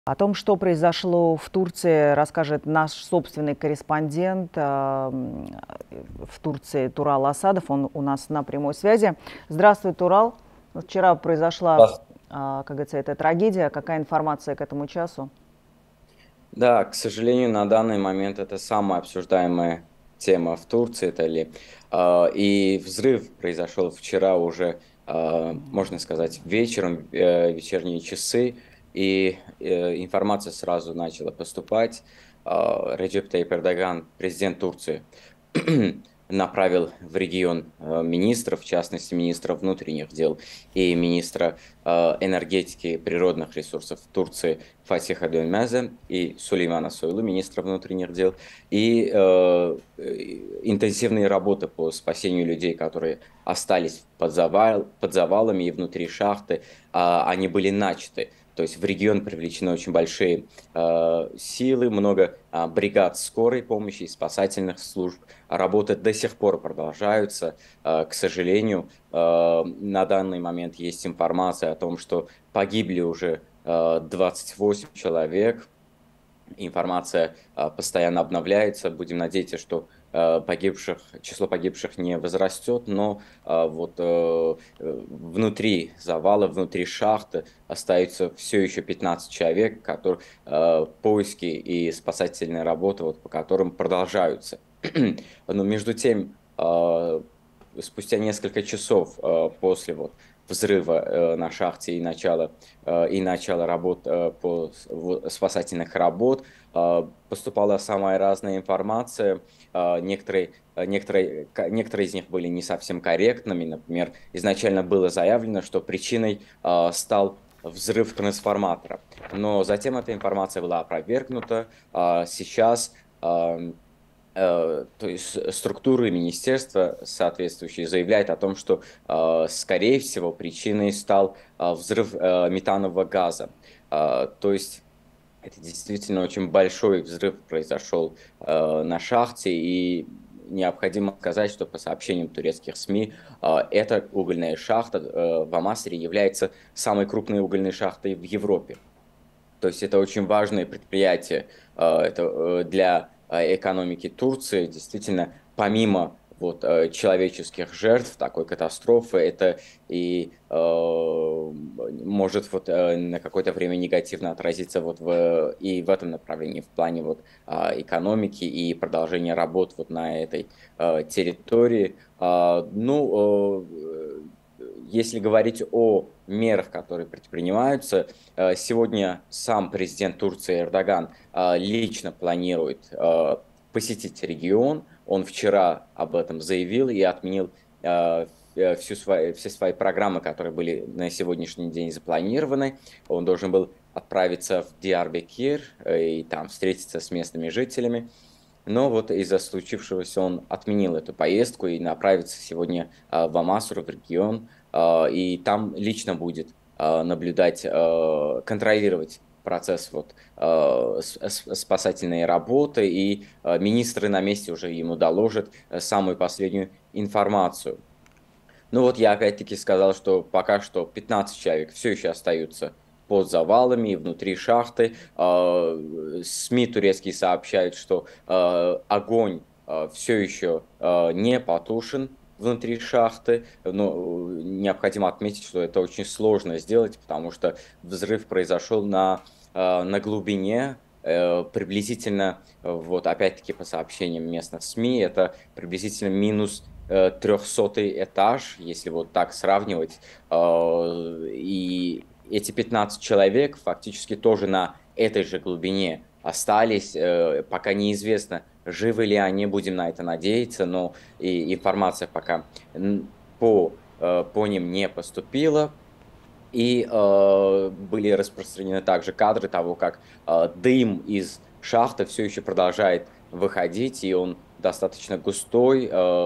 О том, что произошло в Турции, расскажет наш собственный корреспондент в Турции Турал Асадов. Он у нас на прямой связи. Здравствуй, Турал. Вчера произошла, Да, как говорится, эта трагедия. Какая информация к этому часу? да, к сожалению, на данный момент это самая обсуждаемая тема в Турции, это ли. И взрыв произошел вчера уже, можно сказать, вечером, вечерние часы, и информация сразу начала поступать. Реджеп Тайип Эрдоган, президент Турции, направил в регион министров, в частности, министра внутренних дел и министра энергетики и природных ресурсов Турции Фатиха Дönmez'e и Сулеймана Сойлу, министра внутренних дел, и интенсивные работы по спасению людей, которые остались под завалами и внутри шахты, они были начаты. То есть в регион привлечены очень большие силы, много бригад скорой помощи и спасательных служб. Работы до сих пор продолжаются. К сожалению, на данный момент есть информация о том, что погибли уже 28 человек. Информация постоянно обновляется. Будем надеяться, что число погибших не возрастет, но внутри завала, внутри шахты остается все еще 15 человек, поиски и спасательные работы, по которым продолжаются. Но между тем, спустя несколько часов после взрыва на шахте и начала работ спасательных работ поступала самая разная информация. Некоторые из них были не совсем корректными. Например, изначально было заявлено, что причиной стал взрыв трансформатора. Но затем эта информация была опровергнута. Сейчас то есть структуры министерства соответствующие заявляют о том, что, скорее всего, причиной стал взрыв метанового газа. То есть это действительно очень большой взрыв произошел на шахте, и необходимо сказать, что по сообщениям турецких СМИ, эта угольная шахта в Амасре является самой крупной угольной шахтой в Европе. То есть это очень важное предприятие для экономики Турции. Действительно, помимо человеческих жертв такой катастрофы, это и может на какое-то время негативно отразиться и в этом направлении, в плане экономики и продолжения работ на этой территории. Если говорить о мерах, которые предпринимаются, сегодня сам президент Турции Эрдоган лично планирует посетить регион. Он вчера об этом заявил и отменил все свои программы, которые были на сегодняшний день запланированы. Он должен был отправиться в Диарбекир и там встретиться с местными жителями. Но из-за случившегося он отменил эту поездку и направится сегодня в Амасру, в регион, и там лично будет наблюдать, контролировать процесс спасательной работы, и министры на месте уже ему доложат самую последнюю информацию. Я опять-таки сказал, что пока что 15 человек все еще остаются под завалами и внутри шахты. СМИ турецкие сообщают, что огонь все еще не потушен внутри шахты. Но необходимо отметить, что это очень сложно сделать, потому что взрыв произошел на глубине, приблизительно, опять-таки по сообщениям местных СМИ, это приблизительно минус 300-й этаж, если так сравнивать. И эти 15 человек фактически тоже на этой же глубине остались. Пока неизвестно, живы ли они, будем на это надеяться, но и информация пока по ним не поступила. И были распространены также кадры того, как дым из шахты все еще продолжает выходить, и он достаточно густой.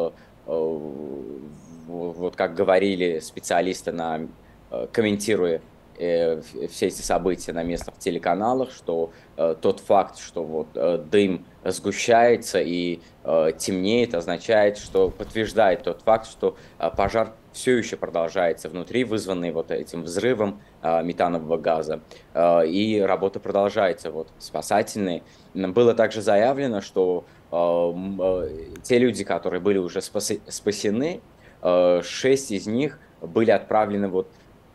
Как говорили специалисты, комментируя все эти события на местных телеканалах, что тот факт, что дым сгущается и темнеет, подтверждает тот факт, что пожар все еще продолжается внутри, вызванный вот этим взрывом метанового газа. И работа продолжается, вот, спасательные. Было также заявлено, что те люди, которые были уже спасены, 6 из них были отправлены вот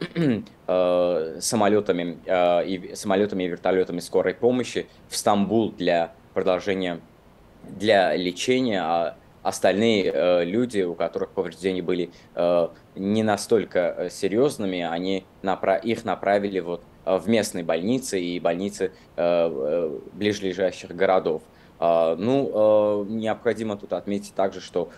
самолетами и вертолетами скорой помощи в Стамбул для продолжения, для лечения, а остальные люди, у которых повреждения были не настолько серьезными, их направили вот в местные больницы и больницы ближайших городов. Необходимо тут отметить также, что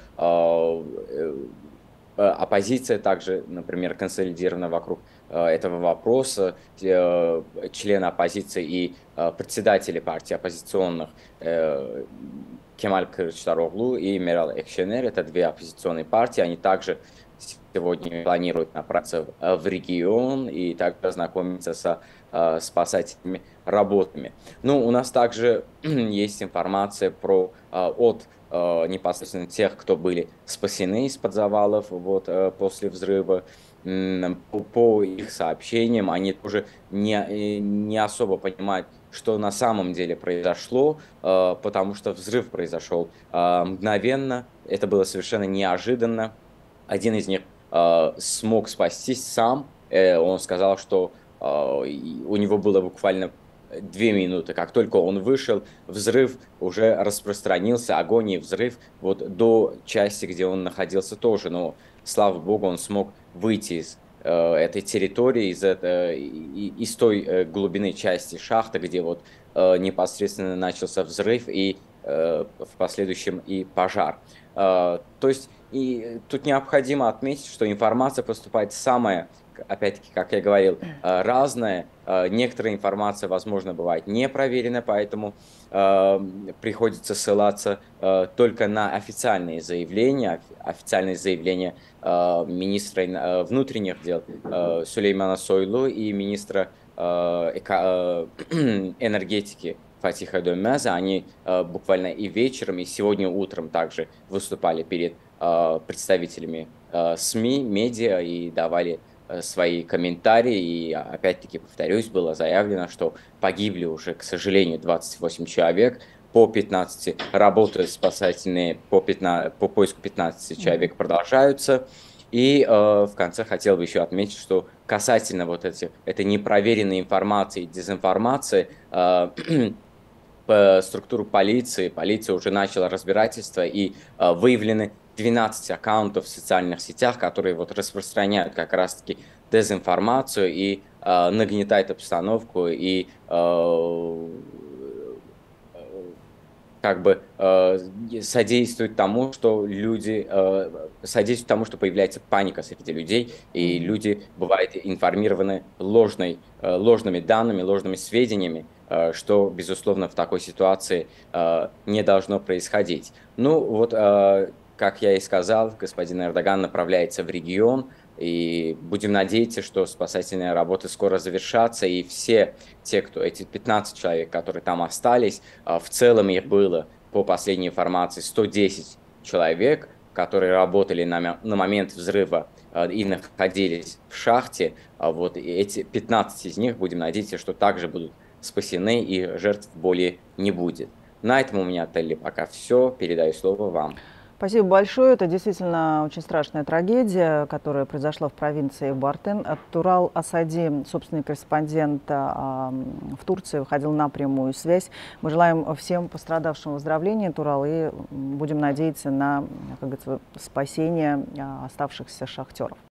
оппозиция также, например, консолидирована вокруг этого вопроса. Члены оппозиции и председатели партий оппозиционных Кемаль Кылычдароглу и Мерал Экшенер, это две оппозиционные партии, они также сегодня планируют направиться в регион и также ознакомиться со спасательными работами. У нас также есть информация от непосредственно тех, кто были спасены из-под завалов после взрыва. По их сообщениям, они тоже не особо понимают, что на самом деле произошло, потому что взрыв произошел мгновенно, это было совершенно неожиданно. Один из них смог спастись сам, он сказал, что у него было буквально 2 минуты. Как только он вышел, взрыв уже распространился, огонь и взрыв до части, где он находился тоже. Но, слава богу, он смог выйти из этой территории, из той глубины части шахты, где непосредственно начался взрыв и в последующем и пожар. То есть и тут необходимо отметить, что информация поступает самая, опять-таки, как я говорил, разная. Некоторая информация, возможно, бывает не проверена, поэтому приходится ссылаться только на официальные заявления министра внутренних дел Сулеймана Сойлу и министра энергетики Фатиха Дönmez. Они буквально и вечером, и сегодня утром также выступали перед представителями СМИ, медиа и давали свои комментарии. И опять-таки, повторюсь, было заявлено, что погибли уже, к сожалению, 28 человек. По 15 работы спасательные по поиску 15 человек продолжаются. И в конце хотел бы еще отметить, что касательно этой непроверенной информации и дезинформации, по структуру полиция уже начала разбирательство, и выявлены 12 аккаунтов в социальных сетях, которые распространяют как раз-таки дезинформацию и нагнетают обстановку и содействует тому, что появляется паника среди людей, и люди бывают информированы ложными данными, ложными сведениями, что, безусловно, в такой ситуации не должно происходить. Как я и сказал, господин Эрдоган направляется в регион, и будем надеяться, что спасательные работы скоро завершатся, и все эти 15 человек, которые там остались, в целом их было, по последней информации, 110 человек, которые работали на момент взрыва и находились в шахте. Эти 15 из них, будем надеяться, что также будут спасены и жертв более не будет. На этом у меня, Телли, пока все. Передаю слово вам. Спасибо большое. Это действительно очень страшная трагедия, которая произошла в провинции Бартын. Турал Асади, собственный корреспондент в Турции, выходил на прямую связь. Мы желаем всем пострадавшим выздоровления, Турал, и будем надеяться на, как говорится, спасение оставшихся шахтеров.